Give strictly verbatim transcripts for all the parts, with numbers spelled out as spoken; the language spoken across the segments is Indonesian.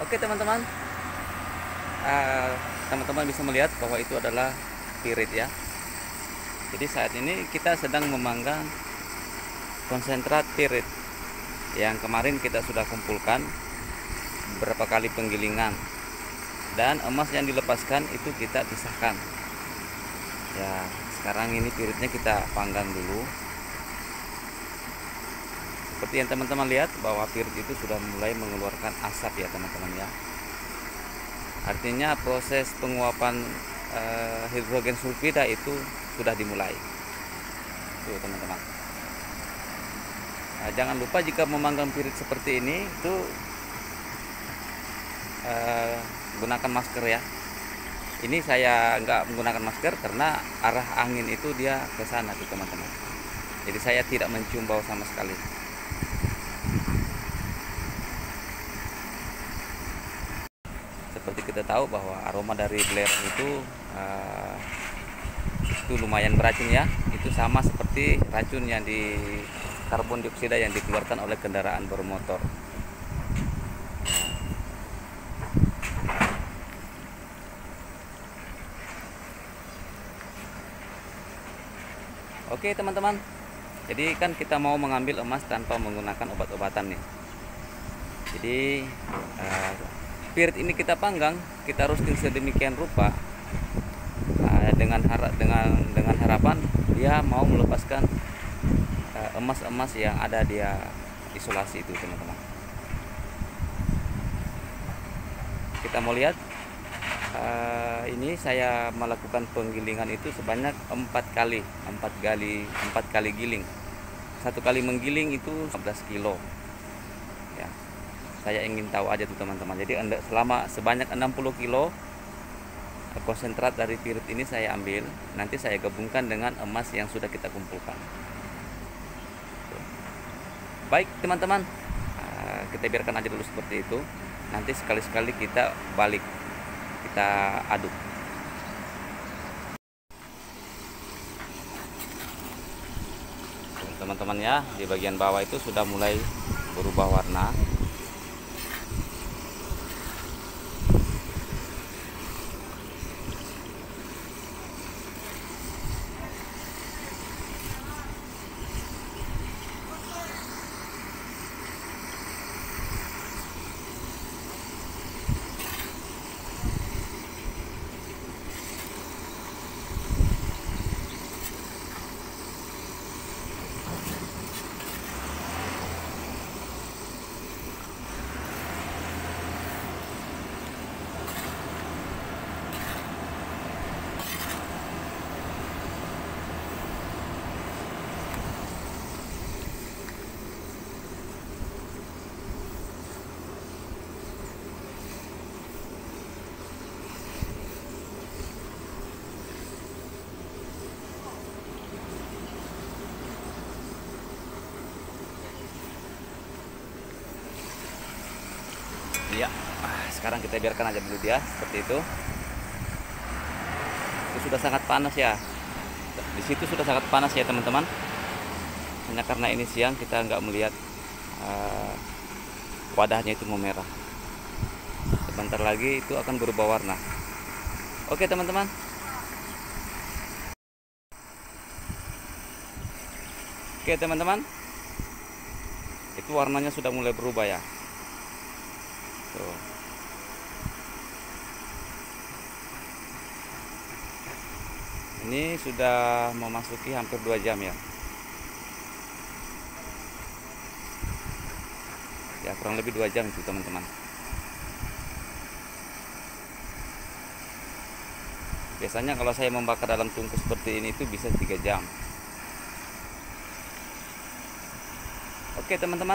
Oke teman-teman, uh, teman-teman bisa melihat bahwa itu adalah pirit ya. Jadi saat ini kita sedang memanggang konsentrat pirit yang kemarin kita sudah kumpulkan beberapa kali penggilingan, dan emas yang dilepaskan itu kita pisahkan ya. Sekarang ini piritnya kita panggang dulu. Seperti yang teman-teman lihat bahwa pirit itu sudah mulai mengeluarkan asap ya teman-teman ya. Artinya proses penguapan eh, hidrogen sulfida itu sudah dimulai. Tuh teman-teman. Nah, jangan lupa jika memanggang pirit seperti ini itu eh, gunakan masker ya. Ini saya nggak menggunakan masker karena arah angin itu dia ke sana tuh teman-teman. Jadi saya tidak mencium bau sama sekali. Seperti kita tahu bahwa aroma dari belerang itu uh, itu lumayan beracun ya. Itu sama seperti racun yang di karbon dioksida yang dikeluarkan oleh kendaraan bermotor. Oke teman-teman, jadi kan kita mau mengambil emas tanpa menggunakan obat-obatan nih. Jadi uh, pirit ini kita panggang, kita roasting sedemikian rupa uh, dengan harap dengan dengan harapan dia mau melepaskan emas-emas uh, yang ada dia isolasi itu teman-teman. Kita mau lihat uh, ini saya melakukan penggilingan itu sebanyak empat kali empat kali empat kali giling. Satu kali menggiling itu lima belas kilo ya. Saya ingin tahu aja tuh teman-teman. Jadi selama sebanyak enam puluh kilo konsentrat dari pirit ini saya ambil, nanti saya gabungkan dengan emas yang sudah kita kumpulkan. Baik teman-teman, kita biarkan aja dulu seperti itu. Nanti sekali-sekali kita balik, kita aduk. Teman-teman ya, di bagian bawah itu sudah mulai berubah warna. Ya, sekarang kita biarkan aja dulu dia seperti itu. Itu sudah sangat panas ya. Di situ sudah sangat panas ya teman-teman. Hanya karena ini siang kita nggak melihat uh, wadahnya itu memerah. Sebentar lagi itu akan berubah warna. Oke teman-teman. Oke teman-teman. Itu warnanya sudah mulai berubah ya. Tuh. Ini sudah memasuki hampir dua jam ya. Ya kurang lebih dua jam itu teman-teman. Biasanya kalau saya membakar dalam tungku seperti ini itu bisa tiga jam. Oke teman-teman.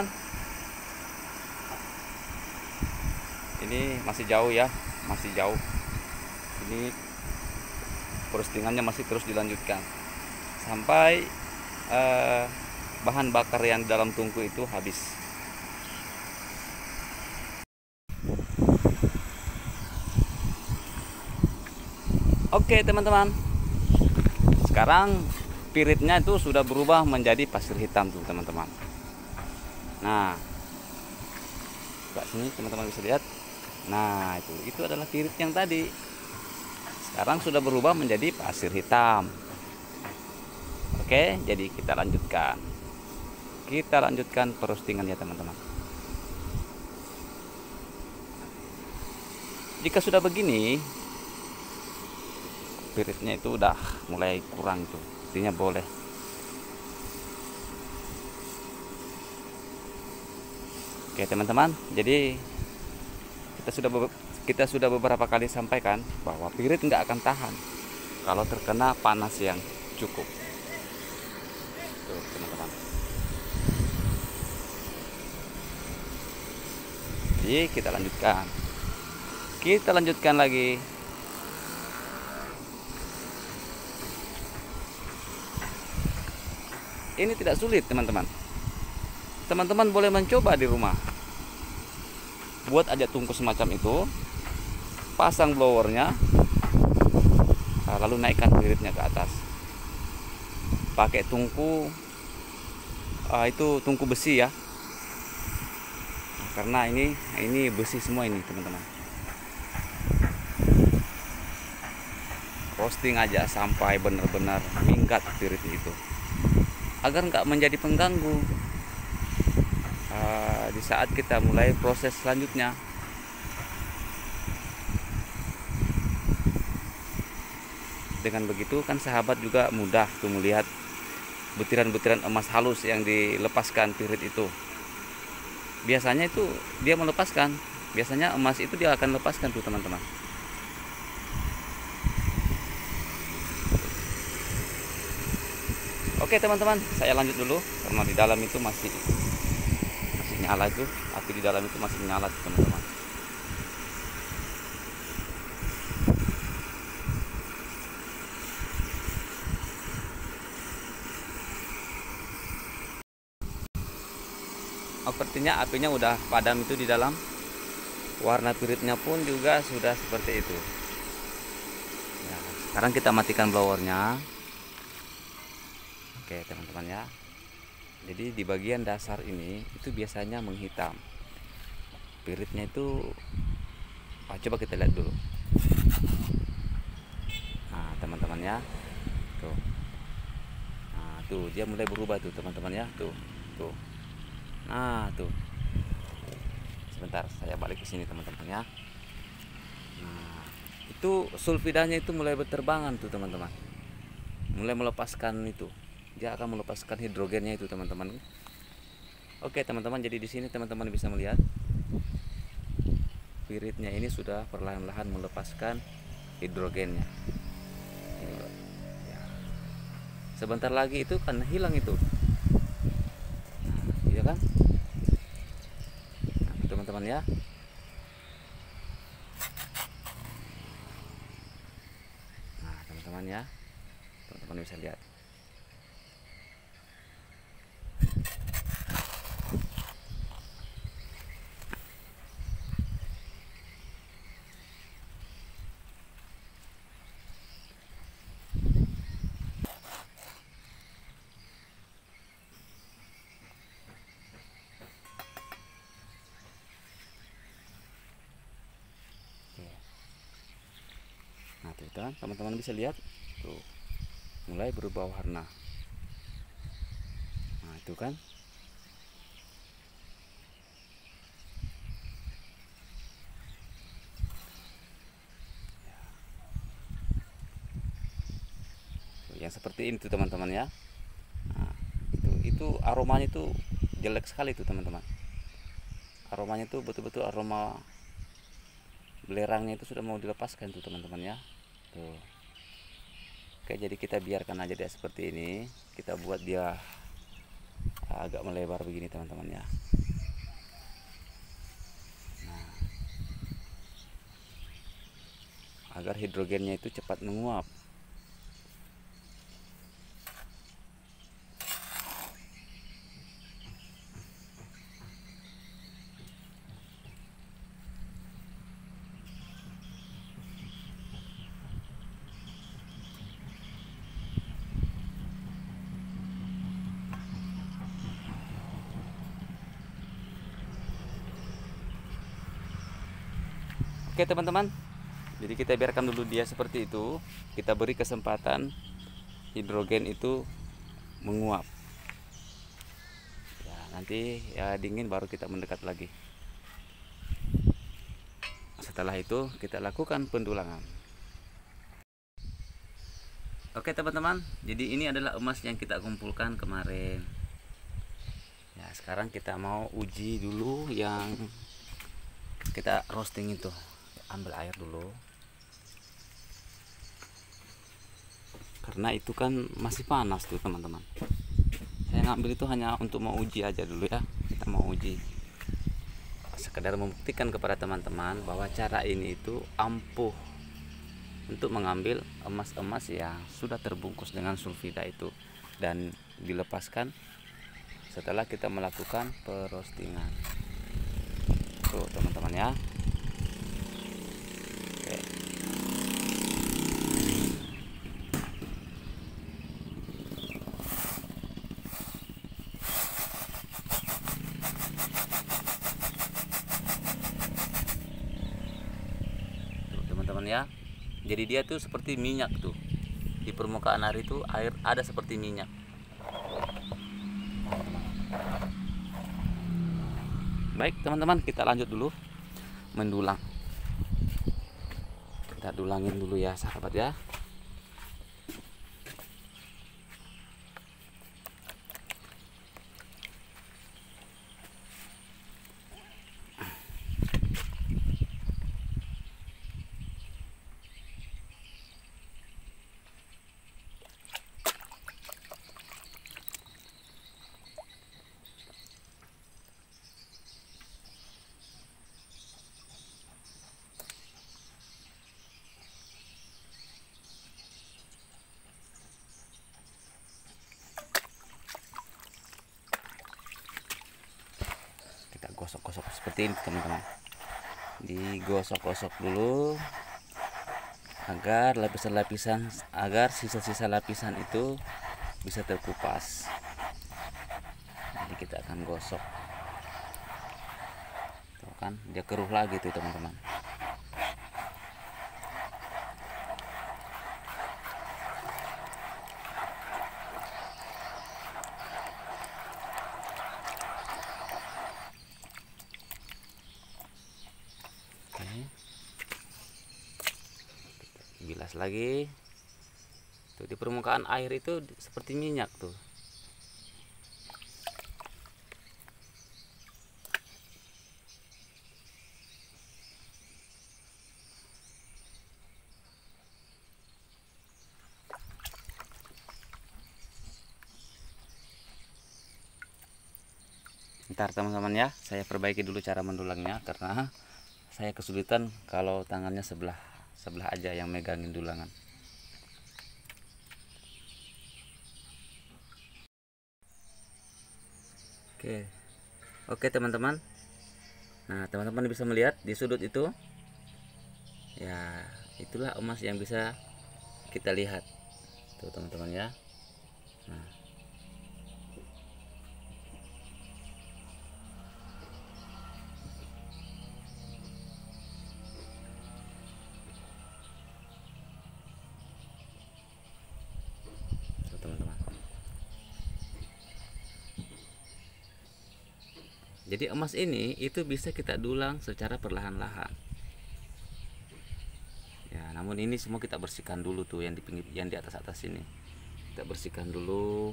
Ini masih jauh ya, masih jauh. Ini roastingannya masih terus dilanjutkan sampai eh, bahan bakar yang dalam tungku itu habis. Oke teman-teman, sekarang piritnya itu sudah berubah menjadi pasir hitam tuh teman-teman. Nah, sini teman-teman bisa lihat. Nah, itu itu adalah pirit yang tadi. Sekarang sudah berubah menjadi pasir hitam. Oke, jadi kita lanjutkan. Kita lanjutkan perostingan ya teman-teman. Jika sudah begini, piritnya itu udah mulai kurang tuh, artinya boleh. Oke teman-teman, jadi kita sudah kita sudah beberapa kali sampaikan bahwa pirit nggak akan tahan kalau terkena panas yang cukup. Tuh teman-teman. Jadi kita lanjutkan. Kita lanjutkan lagi. Ini tidak sulit teman-teman. Teman-teman boleh mencoba di rumah. Buat aja tungku semacam itu, pasang blowernya, lalu naikkan piritnya ke atas. Pakai tungku, uh, itu tungku besi ya, karena ini ini besi semua ini teman-teman. Roasting aja sampai benar-benar minggat pirit itu, agar nggak menjadi pengganggu uh, di saat kita mulai proses selanjutnya. Dengan begitu kan sahabat juga mudah tuh melihat butiran-butiran emas halus yang dilepaskan pirit itu. Biasanya itu dia melepaskan, biasanya emas itu dia akan lepaskan tuh teman-teman. Oke teman-teman, saya lanjut dulu karena di dalam itu masih masih nyala itu, api di dalam itu masih nyala teman-teman. Sepertinya apinya udah padam itu di dalam. Warna piritnya pun juga sudah seperti itu. Ya, sekarang kita matikan blowernya. Oke teman-teman ya. Jadi di bagian dasar ini itu biasanya menghitam. Piritnya itu, oh, coba kita lihat dulu. Nah teman-teman ya, tuh. Nah tuh dia mulai berubah tuh teman-teman ya, tuh, tuh. Nah tuh, sebentar saya balik ke sini teman-teman ya. Nah itu sulfidanya itu mulai berterbangan tuh teman-teman, mulai melepaskan itu, dia akan melepaskan hidrogennya itu teman-teman. Oke teman-teman, jadi di sini teman-teman bisa melihat piritnya ini sudah perlahan-lahan melepaskan hidrogennya. Ini loh. Ya. Sebentar lagi itu kan hilang itu. Iya kan? Nah, teman-teman ya. Nah, teman-teman ya. Teman-teman bisa lihat. Nah, tuh kan teman-teman bisa lihat tuh mulai berubah warna. Nah, itu kan. Tuh, yang seperti ini tuh teman-teman ya. Nah, itu itu aromanya itu jelek sekali tuh teman-teman. Aromanya tuh betul-betul aroma belerangnya itu sudah mau dilepaskan tuh teman-teman ya. Tuh. Oke, jadi kita biarkan aja dia seperti ini. Kita buat dia agak melebar begini teman-teman ya. Nah, agar hidrogennya itu cepat menguap. Oke teman-teman, jadi kita biarkan dulu dia seperti itu. Kita beri kesempatan hidrogen itu menguap. Ya, nanti ya dingin baru kita mendekat lagi. Setelah itu kita lakukan pendulangan. Oke teman-teman, jadi ini adalah emas yang kita kumpulkan kemarin. Ya, sekarang kita mau uji dulu yang kita roasting itu. Ambil air dulu. Karena itu kan masih panas tuh teman-teman. Saya ngambil itu hanya untuk mau uji aja dulu ya. Kita mau uji. Sekedar membuktikan kepada teman-teman bahwa cara ini itu ampuh untuk mengambil emas-emas yang sudah terbungkus dengan sulfida itu dan dilepaskan setelah kita melakukan perostingan. Tuh teman-teman ya. Oke. Tuh teman-teman ya. Jadi dia tuh seperti minyak tuh. Di permukaan air itu air ada seperti minyak. Baik teman-teman, kita lanjut dulu mendulang. Kita dulangin dulu ya sahabat ya. Gosok-gosok seperti ini teman-teman, digosok-gosok dulu agar lapisan-lapisan agar sisa-sisa lapisan itu bisa terkupas. Jadi kita akan gosok tuh kan, dia keruh lagi tuh teman-teman. Bilas lagi tuh, di permukaan air itu seperti minyak tuh. Ntar teman-teman ya, saya perbaiki dulu cara mendulangnya karena saya kesulitan kalau tangannya sebelah sebelah aja yang megangin dulangan. Oke. Oke teman-teman. Nah, teman-teman bisa melihat di sudut itu. Ya, itulah emas yang bisa kita lihat. Tuh teman-teman ya. Nah, teman-teman. Jadi emas ini itu bisa kita dulang secara perlahan-lahan. Ya, namun ini semua kita bersihkan dulu tuh yang di pinggir, yang di atas-atas ini. Kita bersihkan dulu.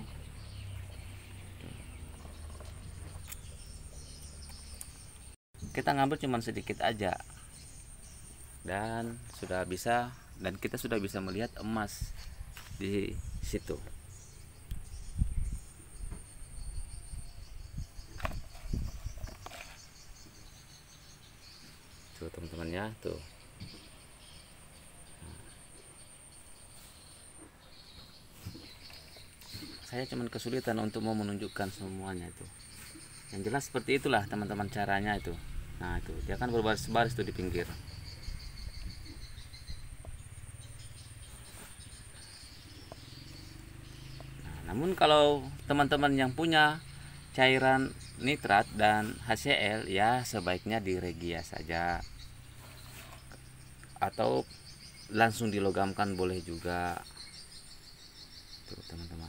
Kita ngambil cuman sedikit aja. Dan sudah bisa dan kita sudah bisa melihat emas di situ. Tuh teman-teman ya, tuh. Saya cuman kesulitan untuk mau menunjukkan semuanya itu. Yang jelas seperti itulah teman-teman caranya itu. Nah, itu dia kan berbaris-baris tuh di pinggir. Nah, namun kalau teman-teman yang punya cairan nitrat dan H C L ya sebaiknya diregia saja. atau langsung dilogamkan boleh juga. Tuh teman-teman.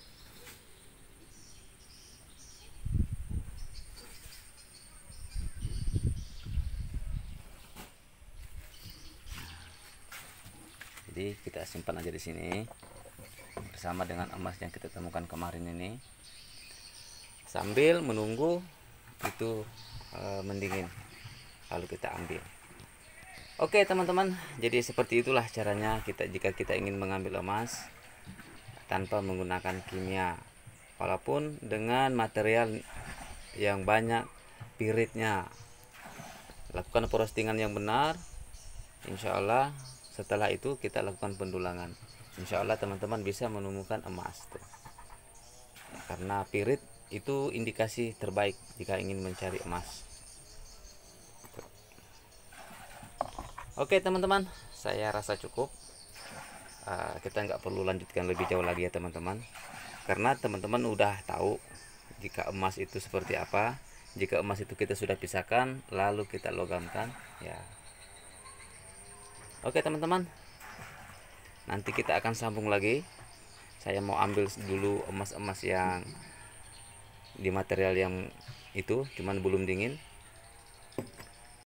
Jadi kita simpan aja di sini bersama dengan emas yang kita temukan kemarin ini, sambil menunggu itu e, mendingin, lalu kita ambil. Oke teman-teman, jadi seperti itulah caranya kita jika kita ingin mengambil emas tanpa menggunakan kimia, walaupun dengan material yang banyak piritnya. Lakukan roastingan yang benar, insya Allah. Setelah itu kita lakukan pendulangan, insya Allah teman-teman bisa menemukan emas tuh. Karena pirit itu indikasi terbaik jika ingin mencari emas. Oke teman-teman, saya rasa cukup. Uh, kita nggak perlu lanjutkan lebih jauh lagi ya teman-teman, karena teman-teman udah tahu jika emas itu seperti apa. Jika emas itu kita sudah pisahkan lalu kita logamkan ya. Oke teman-teman, nanti kita akan sambung lagi. Saya mau ambil dulu emas-emas yang di material yang itu cuman belum dingin.